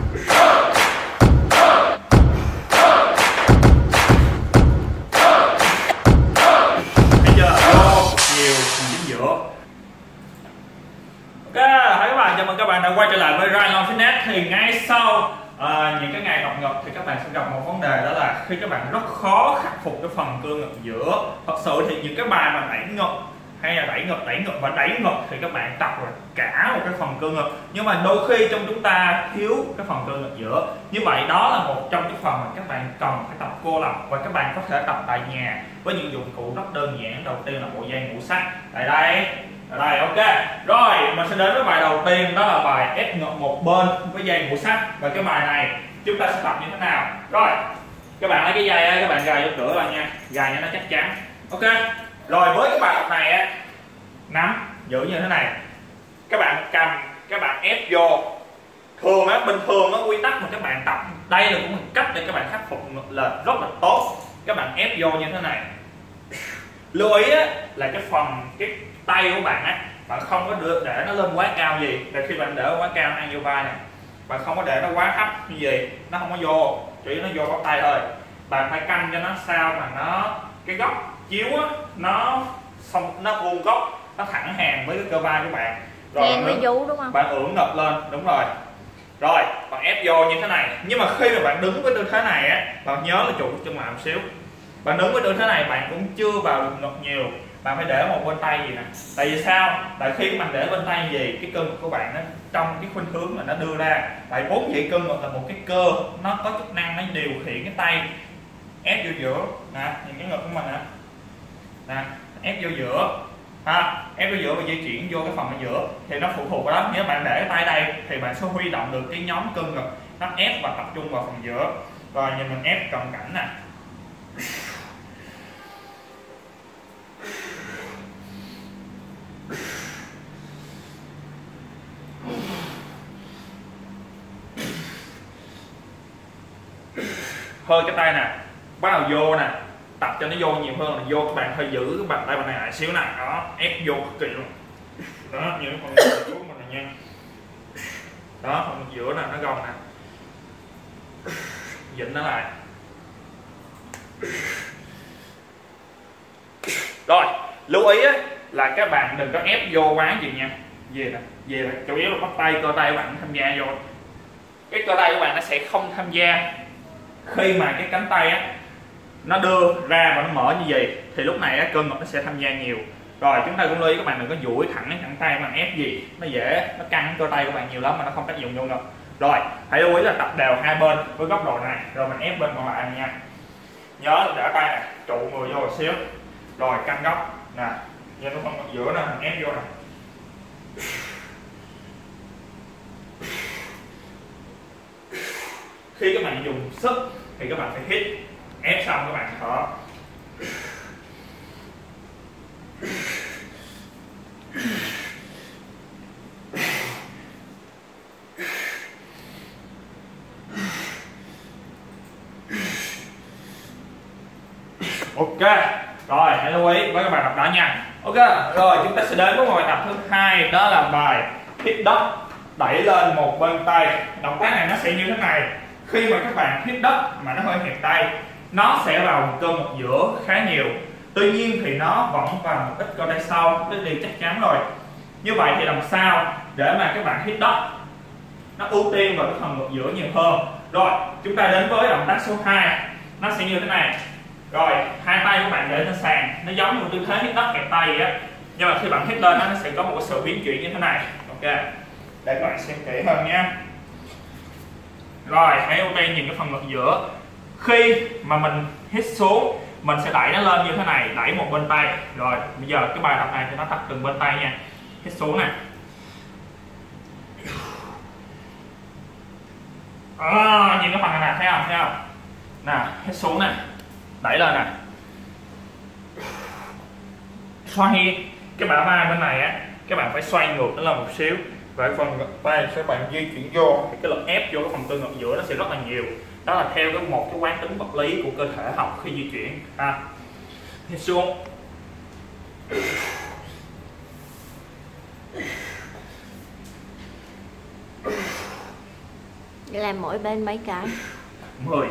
Bây giờ vô nhiều chính giữa. Ok, hãy các bạn, chào mừng các bạn đã quay trở lại với Ryan Fitness. Thì ngay sau những cái ngày tập ngực thì các bạn sẽ gặp một vấn đề, đó là khi các bạn rất khó khắc phục cái phần cơ ngực giữa. Thật sự thì những cái bài mà đẩy ngực hay là đẩy ngực thì các bạn tập là cả một cái phần cơ ngực, nhưng mà đôi khi trong chúng ta thiếu cái phần cơ ngực giữa. Như vậy đó là một trong cái phần mà các bạn cần phải tập cô lập, và các bạn có thể tập tại nhà với những dụng cụ rất đơn giản. Đầu tiên là bộ dây ngũ sắc tại đây. Ok, rồi mình sẽ đến với bài đầu tiên, đó là bài ép ngực một bên với dây ngũ sắc. Và cái bài này chúng ta sẽ tập như thế nào? Rồi các bạn lấy cái dây, các bạn gài vô cửa lại nha, gài cho nó chắc chắn. Ok, rồi với cái bài tập này á, nắm giữ như thế này, các bạn cầm, các bạn ép vô. Thường á, bình thường á, quy tắc mà các bạn tập, đây là cũng một cách để các bạn khắc phục ngực là rất là tốt. Các bạn ép vô như thế này. Lưu ý á, là cái tay của bạn á, bạn không có để nó lên quá cao gì. Để khi bạn để quá cao ăn vô vai này, bạn không có để nó quá thấp như vậy, nó không có vô, chỉ nó vô bắp tay thôi. Bạn phải canh cho nó sao mà nó cái góc chiếu á, nó vuông góc, nó thẳng hàng với cái cơ vai của bạn. Rồi đúng không? Bạn ưỡn ngực lên, đúng rồi. Rồi bạn ép vô như thế này. Nhưng mà khi mà bạn đứng với tư thế này á, bạn nhớ là trụ chân lại một xíu. Bạn đứng với tư thế này bạn cũng chưa vào được ngực nhiều, bạn phải để một bên tay gì nè. Tại vì sao? Tại khi bạn để bên tay gì, cái cơ ngực của bạn nó trong cái khuynh hướng là nó đưa ra. Tại vốn dĩ cơ ngực là một cái cơ, nó có chức năng nó điều khiển cái tay. Ép vô giữa nè, nhìn cái ngực của mình nè, ép vô giữa ép vô giữa và di chuyển vô cái phần ở giữa thì nó phụ thuộc vào đó. Nếu bạn để tay đây thì bạn sẽ huy động được cái nhóm cơ ngực, nó ép và tập trung vào phần giữa. Rồi nhìn mình ép cận cảnh nè. Hơi cái tay nè, bắt đầu vô nè, tập cho nó vô nhiều hơn là vô. Các bạn hơi giữ cái bàn tay bên này lại xíu nè, đó, ép vô cực kỳ luôn. Đó, như phần giữa của mình này nha. Đó, phần giữa nè, nó gồng nè, dịnh nó lại. Rồi, lưu ý á, là các bạn đừng có ép vô quá gì nha. Về là chủ yếu là bắt tay, cơ tay của bạn tham gia vô. Cái cơ tay của bạn nó sẽ không tham gia khi mà cái cánh tay á, nó đưa ra và nó mở như vậy, thì lúc này á, cơ ngực nó sẽ tham gia nhiều. Rồi chúng ta cũng lưu ý các bạn đừng có duỗi thẳng cái cẳng tay mà ép gì, nó dễ nó căng cơ tay của bạn nhiều lắm mà nó không tác dụng vô ngực. Rồi hãy lưu ý là tập đều hai bên với góc độ này, rồi mình ép bên còn lại nha. Nhớ là để tay này trụ người vô một xíu, rồi căng góc nè, nhìn nó không giữa nè, mình ép vô nè. Khi các bạn dùng sức thì các bạn phải hít, ép xong các bạn thở. Ok, rồi hãy lưu ý với các bài tập đó nha. Ok, rồi chúng ta sẽ đến với một bài tập thứ hai, đó là bài hít đất đẩy lên một bên tay. Động tác này nó sẽ như thế này. Khi mà các bạn hít đất mà nó hơi hẹp tay, nó sẽ vào cơ ngực giữa khá nhiều. Tuy nhiên thì nó vẫn vào một ít cơ tay sau, cái điều chắc chắn rồi. Như vậy thì làm sao để mà các bạn hít đất nó ưu tiên vào cái phần ngực giữa nhiều hơn. Rồi chúng ta đến với động tác số 2, nó sẽ như thế này. Rồi hai tay của bạn để lên sàn, nó giống như một tư thế hít đất kẹp tay vậy á, nhưng mà khi bạn hít lên nó sẽ có một sự biến chuyển như thế này. Ok, để các bạn xem kỹ hơn nha. Rồi hãy ưu tiên nhìn cái phần ngực giữa. Khi mà mình hít xuống, mình sẽ đẩy nó lên như thế này, đẩy một bên tay. Rồi bây giờ cái bài tập này thì nó tập từng bên tay nha. Hít xuống nè, nhìn cái phần này nè, thấy không nè, hít xuống nè, đẩy lên nè, xoay cái bả vai bên này á, các bạn phải xoay ngược nó lên một xíu, và phần tay các bạn di chuyển vô thì cái lực ép vô cái phần cơ ngực giữa nó sẽ rất là nhiều. Đó là theo một cái quán tính vật lý của cơ thể học khi di chuyển. Hít xuống, Vậy là mỗi bên mấy cái? 10.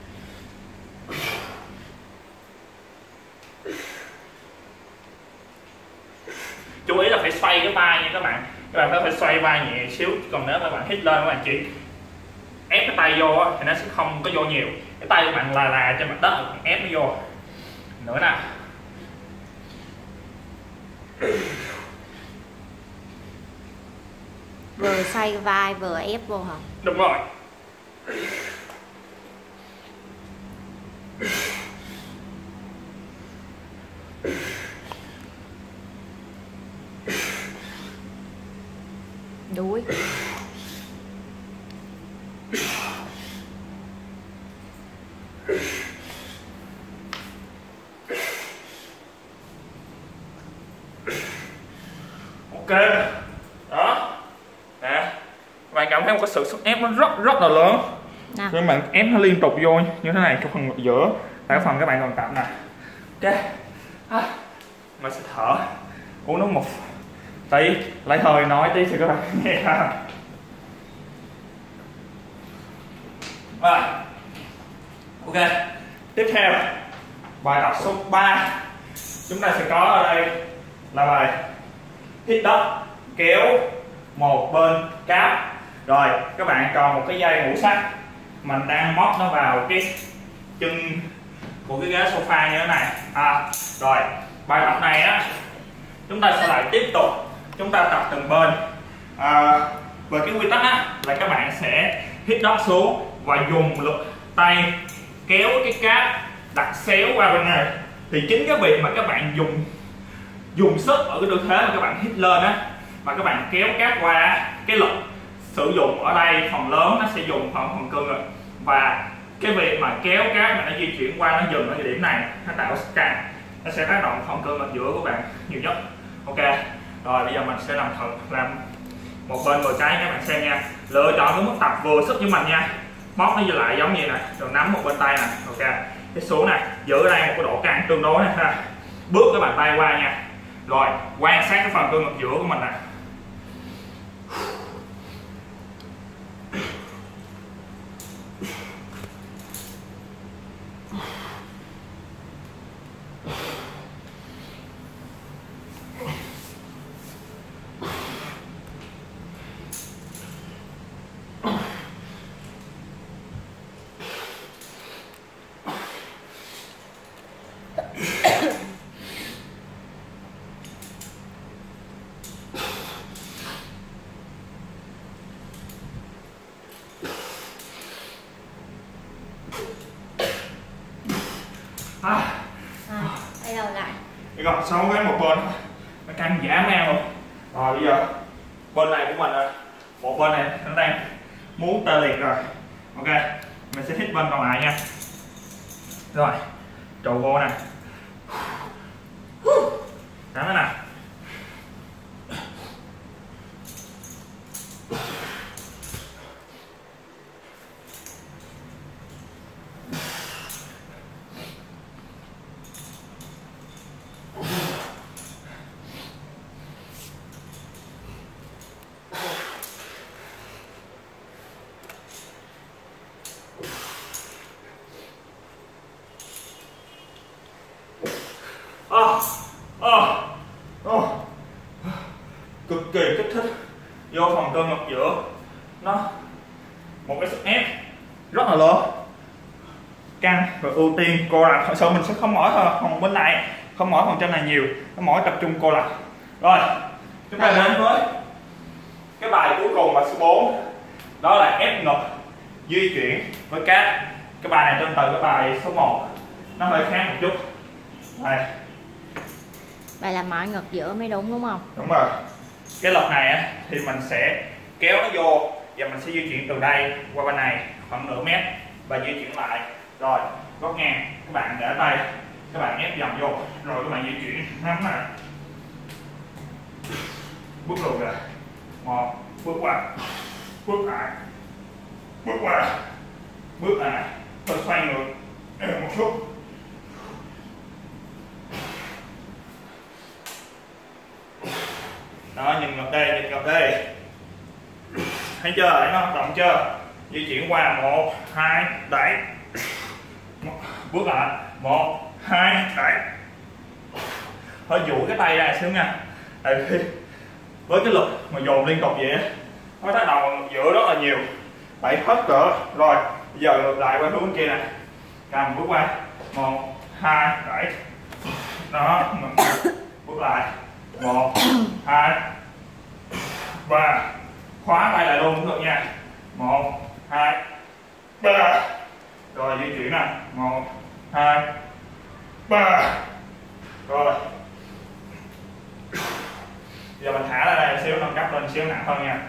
Chú ý là phải xoay cái vai nha các bạn. Các bạn phải xoay vai nhẹ xíu. Còn nếu các bạn hít lên các bạn chỉ ép cái tay vô thì nó sẽ không có vô nhiều. Cái tay của bạn là trên mặt đất, bạn ép nó vô. Nữa nè. Vừa xoay vai vừa ép vô hả? Đúng rồi. Đuối. Ok. Đó. Nè. Các bạn cảm thấy một cái sự sức ép nó rất là lớn. Nào. Các bạn ép nó liên tục vô như thế này trong phần ngực giữa. Tại phần các bạn còn tập nè. Ok. Mình sẽ thở. Uống nước một tí, lấy hơi nói tí cho các bạn nghe ha. Ok. Tiếp theo bài tập số 3 chúng ta sẽ có ở đây là bài hít đất kéo một bên cáp. Rồi các bạn còn một cái dây ngũ sắc, mình đang móc nó vào cái chân của cái ghế sofa như thế này. Rồi bài tập này á chúng ta sẽ lại tiếp tục chúng ta tập từng bên. Về cái quy tắc á là các bạn sẽ hít đất xuống và dùng lực tay kéo cái cáp đặt xéo qua bên này. Thì chính cái việc mà các bạn dùng sức ở cái tư thế mà các bạn hít lên á và các bạn kéo cáp qua, cái lực sử dụng ở đây phần lớn nó sẽ dùng phần cơ ngực, và cái việc mà kéo cáp mà nó di chuyển qua nó dừng ở cái điểm này nó tạo sức căng, nó sẽ tác động phần cơ ngực giữa của bạn nhiều nhất. Ok, rồi bây giờ mình sẽ làm một bên 10 cái các bạn xem nha. Lựa chọn cái mức tập vừa sức với mình nha. Móc nó lại giống như này rồi nắm một bên tay nè. Ok, cái xuống này giữ ở đây một cái độ căng tương đối này ha. Bước cái bàn tay qua nha. Rồi quan sát cái phần cơ ngực giữa của mình nè. Bây giờ lại Còn 6 cái một bên nó căng dã man luôn. Rồi bây giờ bên này của mình rồi, một bên này nó đang muốn tê liệt rồi. Ok, mình sẽ hít bên còn lại nha. Rồi trầu vô nè, nắm nó nè. Cực kỳ kích thích vô phần cơ ngực giữa, nó một cái sức ép rất là lớn, căng và ưu tiên cô lập. Thật sự mình sẽ không mỏi phần bên này, không mỏi phần trên này nhiều, nó mỏi tập trung cô lập. Rồi chúng ta đến với cái bài cuối cùng là số 4, đó là ép ngực di chuyển với cáp. Cái bài này tương tự cái bài số 1, nó hơi khác một chút. Đây. Vậy là mỏi ngực giữa mới đúng không? Đúng rồi. Cái lực này á, thì mình sẽ kéo nó vô và mình sẽ di chuyển từ đây qua bên này khoảng nửa mét và di chuyển lại. Rồi gót ngang các bạn để tay, các bạn ép dần vô rồi các bạn di chuyển nắm nè, bước lùi ra, một bước qua, bước lại, bước qua, bước lại, rồi xoay ngược một chút. Đó, nhìn ngực đây, nhìn ngực đây. Thấy chưa? Thấy nó hoạt động chưa? di chuyển qua 1 2 đẩy, bước lại 1 2 đẩy, hơi duỗi cái tay ra xíu nha, tại vì với cái lực mà dồn liên tục vậy nó tác động vào ngực giữa rất là nhiều, đẩy hết cỡ. Rồi bây giờ ngược lại qua hướng kia nè, cầm bước qua 1 2 đẩy, đó, bước lại 1 2 3, khóa tay lại luôn cũng được nha, 1 2 3, rồi di chuyển nè, 1 2 3, rồi giờ mình thả ra đây xíu, nâng cấp lên xíu nặng hơn nha,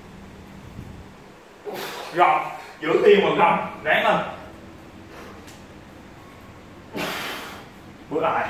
gồng giữa tim và gồng ráng lên, bước lại,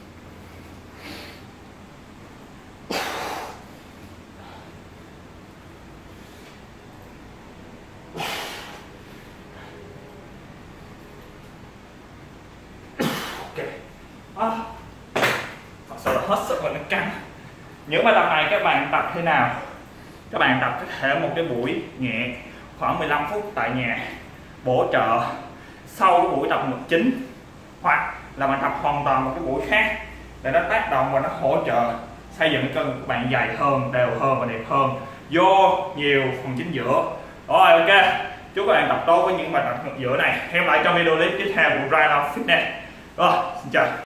ok. Thật sự là hết sức và nó căng. Những bài tập này các bạn tập thế nào? Các bạn tập có thể một cái buổi nhẹ khoảng 15 phút tại nhà bổ trợ sau cái buổi tập ngực chính, hoặc là bạn tập hoàn toàn một cái buổi khác để nó tác động và nó hỗ trợ xây dựng cơ ngực của bạn dày hơn, đều hơn và đẹp hơn, vô nhiều phần chính giữa. Rồi ok, chúc các bạn tập tốt với những bài tập ngực giữa này. Hẹn lại trong video clip tiếp theo của Ryan Fitness. Rồi, xin chào.